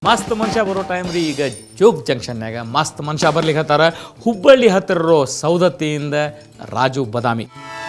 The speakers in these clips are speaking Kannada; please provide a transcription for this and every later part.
ಮಸ್ತ್ ಮನುಷ್ಯ ಬರೋ ಟೈಮ್ ರೀ ಈಗ ಜೋಗ್ ಜಂಕ್ಷನ್ಯಾಗ ಮಸ್ತ್ ಮನುಷ್ಯ ಬರ್ಲಿಕ್ಕತ್ತಾರ ಹುಬ್ಬಳ್ಳಿ ಹತ್ತಿರ ಇರೋ ಸೌದತ್ತಿಯಿಂದ ರಾಜು ಬದಾಮಿ.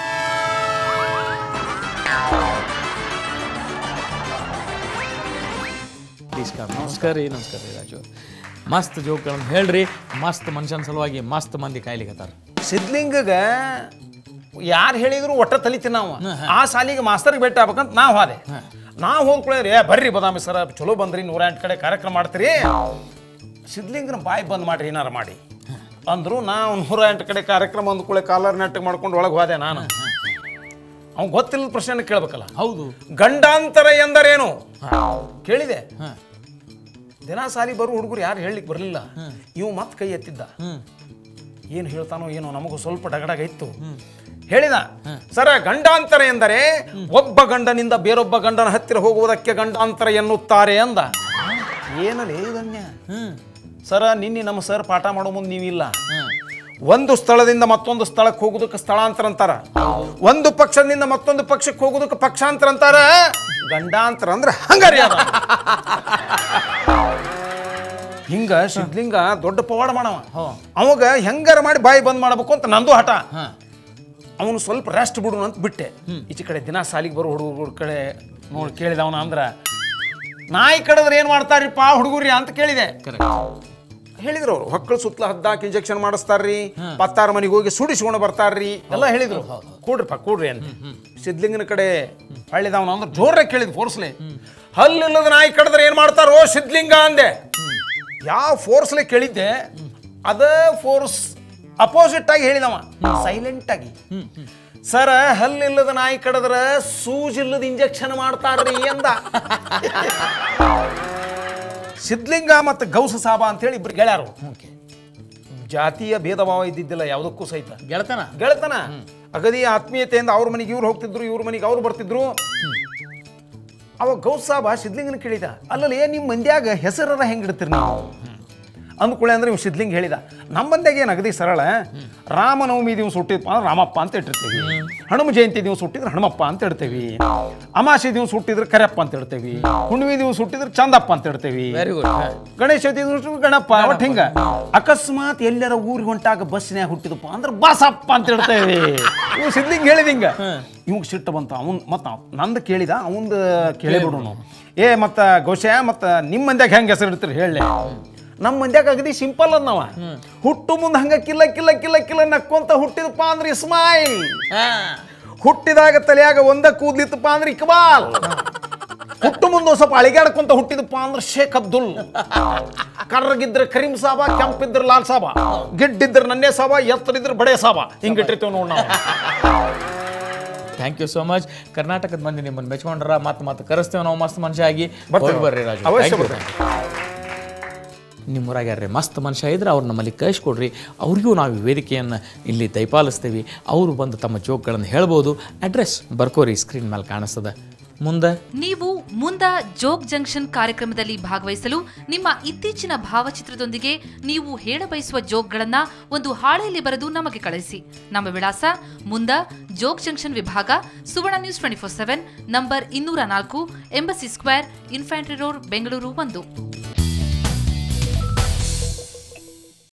ನಮಸ್ಕಾರ ರೀ ರಾಜು. ಮಸ್ತ್ ಜೋಕ್ಗಳನ್ನು ಹೇಳ್ರಿ. ಮಸ್ತ್ ಮನುಷ್ಯನ ಸಲುವಾಗಿ ಮಸ್ತ್ ಮಂದಿ ಕಾಯ್ಲಿಕ್ಕತ್ತಾರ. ಸಿದ್ಲಿಂಗಗೆ ಯಾರು ಹೇಳಿದ್ರು ಒಟ್ಟ ತಲಿತೀವಿ ನಾವು. ಆ ಸಾಲಿಗೆ ಮಾಸ್ತರ್ಗೆ ಭೇಟಿ ಆಗ್ಬೇಕಂತ ನಾವು ಹೋದೆ. ನಾವು ಹೋದ್ಕೊಳ್ಳಿ ಬರ್ರಿ ಬದಾಮಿ ಸರ ಚಲೋ ಬಂದ್ರಿ 108 ಕಡೆ ಕಾರ್ಯಕ್ರಮ ಮಾಡ್ತೀರಿ, ಸಿದ್ಲಿಂಗನ ಬಾಯಿ ಬಂದ್ ಮಾಡ್ರಿ ಏನಾರು ಮಾಡಿ ಅಂದ್ರು. ನಾವು 108 ಕಡೆ ಕಾರ್ಯಕ್ರಮ ಅಂದ್ಕೊಳ್ಳಿ ಕಾಲರ್ ನೆಟ್ಟಿಗೆ ಮಾಡ್ಕೊಂಡು ಒಳಗೆ ಹೋದೆ. ನಾನು ಅವ್ನು ಗೊತ್ತಿಲ್ಲದ ಪ್ರಶ್ನೆ ಕೇಳ್ಬೇಕಲ್ಲ. ಹೌದು, ಗಂಡಾಂತರ ಎಂದರೇನು ಕೇಳಿದೆ. ದಿನ ಸಾಲಿ ಬರೋ ಹುಡುಗರು ಯಾರು ಹೇಳಲಿಕ್ಕೆ ಬರಲಿಲ್ಲ. ಇವು ಮತ್ತೆ ಕೈ ಎತ್ತಿದ್ದ. ಏನು ಹೇಳ್ತಾನೋ ಏನೋ ನಮಗೂ ಸ್ವಲ್ಪ ಡಗಡಗ ಇತ್ತು. ಹೇಳಿದ, ಸರ ಗಂಡಾಂತರ ಎಂದರೆ ಒಬ್ಬ ಗಂಡನಿಂದ ಬೇರೊಬ್ಬ ಗಂಡನ ಹತ್ತಿರ ಹೋಗುವುದಕ್ಕೆ ಗಂಡಾಂತರ ಎನ್ನುತ್ತಾರೆ ಅಂದ. ಏನಲ್ಲ ಇದನ್ಯ ಸರ, ನಿನ್ನೆ ನಮ್ಮ ಸರ್ ಪಾಠ ಮಾಡೋ ಮುಂದೆ ನೀವಿಲ್ಲ. ಒಂದು ಸ್ಥಳದಿಂದ ಮತ್ತೊಂದು ಸ್ಥಳಕ್ಕೆ ಹೋಗೋದಕ್ಕೆ ಸ್ಥಳಾಂತರ ಅಂತಾರ, ಒಂದು ಪಕ್ಷದಿಂದ ಮತ್ತೊಂದು ಪಕ್ಷಕ್ಕೆ ಹೋಗೋದಕ್ಕೆ ಪಕ್ಷಾಂತರ ಅಂತಾರ. ಗಂಡಾಂತರ ಅಂದ್ರೆ ಹಂಗಾರಿ ಅದ. ಹಿಂಗ ಸಿದ್ಲಿಂಗ ದೊಡ್ಡ ಪವಾಡ ಮಾಡವ. ಅವಾಗ ಹೆಂಗಾರ ಮಾಡಿ ಬಾಯಿ ಬಂದ್ ಮಾಡಬೇಕು ಅಂತ ನಂದು ಹಠ. ಅವನು ಸ್ವಲ್ಪ ರೆಸ್ಟ್ ಬಿಡು ಅಂತ ಬಿಟ್ಟೆ. ಈಚೆ ಕಡೆ ದಿನ ಸಾಲಿಗೆ ಬರೋ ಹುಡುಗರ ಕಡೆ ನೋಡಿ ಕೇಳಿದ ಅವನ ಅಂದ್ರ, ನಾಯಿ ಕಡದ್ರೆ ಏನ್ ಮಾಡ್ತಾರಿಪ್ಪ ಹುಡುಗರಿ ಅಂತ ಕೇಳಿದೆ. ಹೇಳಿದ್ರು ಅವ್ರು, ಹೊಕ್ಕಳ ಸುತ್ತಲ ಹದ್ದಾಕಿ ಇಂಜೆಕ್ಷನ್ ಮಾಡಿಸ್ತಾರ್ರಿ, 16 ಮನೆಗೆ ಹೋಗಿ ಸುಡಿಸ್ಕೊಂಡು ಬರ್ತಾರ್ರಿ ಎಲ್ಲ ಹೇಳಿದ್ರು. ಕೂಡ್ರಿಪ್ಪ ಕೂಡ್ರಿ ಅಂತ ಸಿದ್ಲಿಂಗನ ಕಡೆ ಹಳ್ಳಿದವನ ಅಂದ್ರೆ ಜೋರಾಗಿ ಕೇಳಿದ್ ಫೋರ್ಸ್ಲೆ. ಹಲ್ಲಿಲ್ಲದ ನಾಯಿ ಕಡದ್ರೆ ಏನ್ ಮಾಡ್ತಾರೋ ಸಿದ್ಲಿಂಗ ಅಂದೆ. ಯಾವ ಫೋರ್ಸ್ಲೆ ಕೇಳಿದ್ದೆ ಅದ ಫೋರ್ಸ್ ಅಪೋಸಿಟ್ ಆಗಿ ಹೇಳಿದವ ಸೈಲೆಂಟ್ ಆಗಿ. ಸರ ಹಲ್ಲಿಲ್ಲದ ನಾಯಿ ಕಡದ್ರ ಸೂಜಿಲ್ಲದ ಇಂಜೆಕ್ಷನ್ ಮಾಡ್ತಾರ್ರಿ ಅಂದ. ಸಿದ್ಲಿಂಗ ಮತ್ತು ಗೌಸ ಸಾಬ ಅಂತೇಳಿ ಇಬ್ರು ಗೆಳೆಯರು. ಜಾತಿಯ ಭೇದ ಭಾವ ಇದ್ದಿದ್ದಿಲ್ಲ ಯಾವುದಕ್ಕೂ ಸಹಿತ. ಗೆಳತನ ಅಗದಿ ಆತ್ಮೀಯತೆಯಿಂದ ಅವ್ರ ಮನೆಗೆ ಇವ್ರು ಹೋಗ್ತಿದ್ರು, ಇವ್ರ ಮನೆಗೆ ಅವ್ರು ಬರ್ತಿದ್ರು. ಅವಾಗ ಗೌಸ ಸಾಬ ಸಿದ್ಲಿಂಗನ ಕೇಳಿದ, ಅಲ್ಲಲ್ಲಿ ನಿಮ್ಮ ಮಂದ್ಯಾಗ ಹೆಸರರ ಹೆಂಗಿಡ್ತೀರಿ ನೀವು ಅಂದ್ಕೊಳ್ಳಿ. ಅಂದ್ರೆ ಇವ್ ಸಿದ್ಲಿಂಗ ಹೇಳಿದ, ನಮ್ಮ ಮಂದ್ಯಾಗ ಏನು ಅಗದಿ ಸರಳ, ರಾಮನವಮಿ ದಿವಸ ಹುಟ್ಟಿದ್ಪ ಅಂದ್ರೆ ರಾಮಪ್ಪ ಅಂತ ಇಟ್ಟಿರ್ತೀವಿ, ಹನುಮ ಜಯಂತಿ ದಿವಸ ಹುಟ್ಟಿದ್ರೆ ಹನುಮಪ್ಪ ಅಂತ ಇಡ್ತೇವಿ, ಅಮಾಸೆ ದಿವಸ ಹುಟ್ಟಿದ್ರೆ ಕರೆಯಪ್ಪ ಅಂತ ಇಡ್ತೇವಿ, ಹುಣ್ಣಿಮೆ ದಿವಸ ಹುಟ್ಟಿದ್ರೆ ಚಂದಪ್ಪ ಅಂತ ಇಡ್ತೇವಿ, ಗಣೇಶ ದಿವಸ ಗಣಪ್ಪ. ಒಟ್ಟು ಹಿಂಗ ಅಕಸ್ಮಾತ್ ಎಲ್ಲರ ಊರಿಗೆ ಹೊಂಟಾಗ ಬಸ್ನ್ಯಾಗ ಹುಟ್ಟಿದಪ್ಪ ಅಂದ್ರೆ ಬಾಸಪ್ಪ ಅಂತ ಇಡ್ತೇವಿ. ಇವ್ ಸಿದ್ಲಿಂಗ ಹೇಳಿದ ಹಿಂಗ. ಇವಾಗ ಸಿಟ್ಟು ಬಂತ. ಅವನ್ ಮತ್ತ ನಂದು ಕೇಳಿದ, ಅವಂದು ಕೇಳಿಬಿಡೋನು. ಮತ್ತ ಗೋಷ್ಯ ಮತ್ತ ನಿಮ್ಮ ಮಂದ್ಯಾಗ ಹೆಂಗೆ ಹೆಸರು ಇಡ್ತೀರಿ ಹೇಳಿ. ನಮ್ಮ ಮಂದ್ಯಾಗ ಅಗದಿ ಸಿಂಪಲ್ ಅನ್ನವ, ಹುಟ್ಟು ಮುಂದೆ ಹಂಗ ಕಿಲ್ಲ ಕಿಲ್ಲ ಕಿಲ್ಲ ಕಿಲ್ಲ ನಕ್ಕೊಂತ ಹುಟ್ಟಿದಪ್ಪ ಅಂದ್ರೆ ಇಸ್ಮಾಯಿಲ್, ಹುಟ್ಟಿದಾಗ ತಲೆಯಾಗ ಒಂದ ಕೂದ್ಲಿತ್ತಪ್ಪ ಅಂದ್ರೆ ಇಕ್ಬಾಲ್, ಹುಟ್ಟು ಮುಂದೆ ಸ್ವಲ್ಪ ಅಳಿಗಾಡ್ಕೊಂತ ಹುಟ್ಟಿದಪ್ಪ ಅಂದ್ರೆ ಶೇಖ್ ಅಬ್ದುಲ್, ಕರ್ರಗಿದ್ರೆ ಕರೀಂ ಸಾಬ, ಕೆಂಪಿದ್ರೆ ಲಾಲ್ ಸಾಬ, ಗಿಡ್ಡಿದ್ರೆ ನನ್ನೇ ಸಾಬ, ಎತ್ತರಿದ್ರೆ ಬಡೇ ಸಾಬ. ಹಿಂಗಿಟ್ಟಿರ್ತೇವೆ ನೋಡಿ ನಾವು. Thank you so much. ಕರ್ನಾಟಕದ ಮಂದಿ ನಿಮ್ಮನ್ನು ಮೆಚ್ಕೊಂಡ್ರ ಮತ್ತೆ ಕರೆಸ್ತೇವೆ ನಾವು ಮಸ್ತ್ ಮನುಷ್ಯ ಆಗಿ. ಬರ್ರಿ ರಾಜು. ನಿಮ್ಮೂರಾಗ ಯಾರ್ರಿ ಮಸ್ತ್ ಮನುಷ್ಯ ಇದ್ರೆ ಅವ್ರು ನಮ್ಮಲ್ಲಿ ಕಳಿಸ್ಕೊಡ್ರಿ. ಅವ್ರಿಗೂ ನಾವು ವೇದಿಕೆಯನ್ನು ಇಲ್ಲಿ ದಯಪಾಲಿಸ್ತೀವಿ. ಅವರು ಬಂದು ತಮ್ಮ ಜೋಕ್ಗಳನ್ನು ಹೇಳ್ಬೋದು. ಅಡ್ರೆಸ್ ಬರ್ಕೋರಿ, ಸ್ಕ್ರೀನ್ ಮೇಲೆ ಕಾಣಿಸ್ತದೆ. ನೀವು ಜೋಗ್ ಜಂಕ್ಷನ್ ಕಾರ್ಯಕ್ರಮದಲ್ಲಿ ಭಾಗವಹಿಸಲು ನಿಮ್ಮ ಇತ್ತೀಚಿನ ಭಾವಚಿತ್ರದೊಂದಿಗೆ ನೀವು ಹೇಳಬಯಸುವ ಜೋಕ್ಗಳನ್ನ ಒಂದು ಹಾಳೆಯಲ್ಲಿ ಬರೆದು ನಮಗೆ ಕಳಿಸಿ. ನಮ್ಮ ವಿಳಾಸ ಜೋಗ್ ಜಂಕ್ಷನ್ ವಿಭಾಗ, Suvarna news 24/7, number 204, embassy square, infantry road, Bengaluru 1.